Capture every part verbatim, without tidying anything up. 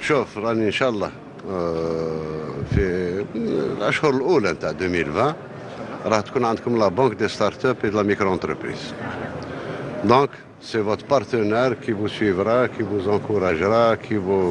شوف راني ان شاء الله في الاشهر الاولى نتاع ألفين وعشرين راح تكون عندكم لا بانك دي ستارت اب اي دو لا ميكرو انتربريز. دونك سي فوت بارتنير كي فو سويفرا كي فو انكوراجرا كي فو.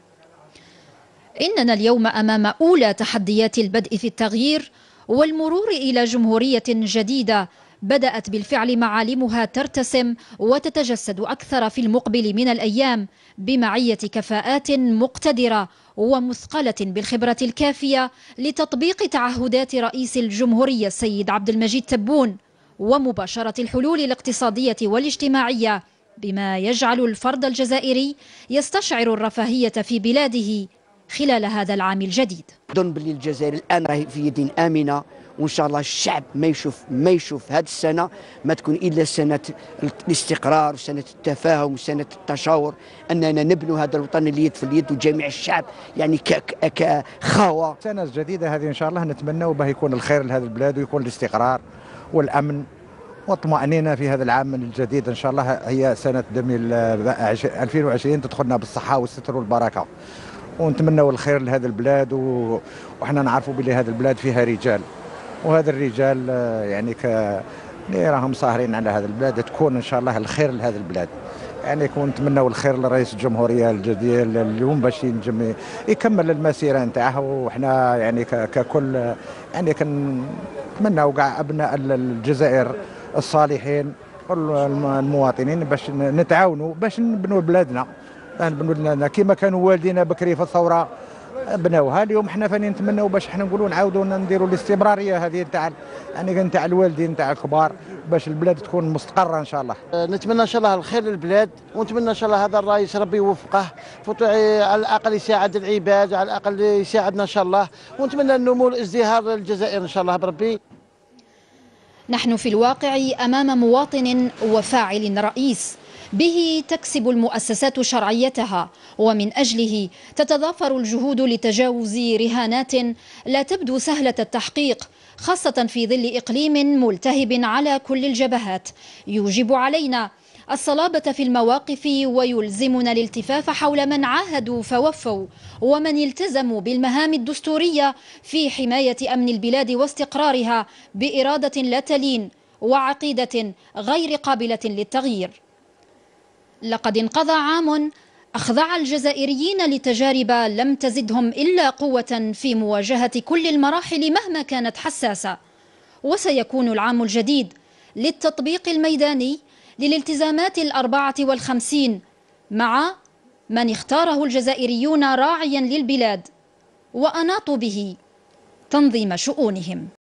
إننا اليوم أمام أولى تحديات البدء في التغيير والمرور إلى جمهورية جديدة بدأت بالفعل معالمها ترتسم وتتجسد أكثر في المقبل من الأيام بمعية كفاءات مقتدرة ومثقلة بالخبرة الكافية لتطبيق تعهدات رئيس الجمهورية السيد عبد المجيد تبون ومباشرة الحلول الاقتصادية والاجتماعية بما يجعل الفرد الجزائري يستشعر الرفاهية في بلاده خلال هذا العام الجديد. أظن باللي الجزائر الآن راهي في يد آمنة، وإن شاء الله الشعب ما يشوف ما يشوف هذه السنة ما تكون إلا سنة الاستقرار وسنة التفاهم وسنة التشاور، أننا نبنوا هذا الوطن اليد في اليد وجميع الشعب يعني كخاوة. السنة الجديدة هذه إن شاء الله نتمنى به يكون الخير لهذه البلاد ويكون الاستقرار والأمن والطمأنينة في هذا العام الجديد. إن شاء الله هي سنة ألفين وعشرين تدخلنا بالصحة والستر والبركة، ونتمنوا الخير لهذا البلاد، وحنا نعرفوا بلي هذا البلاد فيها رجال، وهذا الرجال يعني ك اللي راهم صاهرين على هذا البلاد تكون ان شاء الله الخير لهذا البلاد. يعني كون نتمنوا الخير لرئيس الجمهوريه الجديد اليوم باش ينجم يكمل المسيره نتاعه، وحنا يعني ككل يعني كنتمنوا كاع ابناء الجزائر الصالحين والمواطنين باش نتعاونوا باش نبنوا بلادنا، نبنوا لنا كيما كانوا والدينا بكري في الثوره بناوها. اليوم حنا فاني نتمنوا باش حنا نقولوا نعاودوا نديروا الاستمراريه هذه نتاع يعني نتاع الوالدين نتاع الكبار باش البلاد تكون مستقره ان شاء الله. نتمنى ان شاء الله الخير للبلاد، ونتمنى ان شاء الله هذا الرئيس ربي يوفقه على الاقل يساعد العباد، على الاقل يساعدنا ان شاء الله، ونتمنى النمو والازدهار للجزائر ان شاء الله بربي. نحن في الواقع امام مواطن وفاعل رئيس به تكسب المؤسسات شرعيتها، ومن أجله تتضافر الجهود لتجاوز رهانات لا تبدو سهلة التحقيق، خاصة في ظل إقليم ملتهب على كل الجبهات يوجب علينا الصلابة في المواقف ويلزمنا الالتفاف حول من عاهدوا فوفوا ومن التزموا بالمهام الدستورية في حماية أمن البلاد واستقرارها بإرادة لا تلين وعقيدة غير قابلة للتغيير. لقد انقضى عام أخضع الجزائريين لتجارب لم تزدهم إلا قوة في مواجهة كل المراحل مهما كانت حساسة، وسيكون العام الجديد للتطبيق الميداني للالتزامات الأربعة والخمسين مع من اختاره الجزائريون راعيا للبلاد وأناطوا به تنظيم شؤونهم.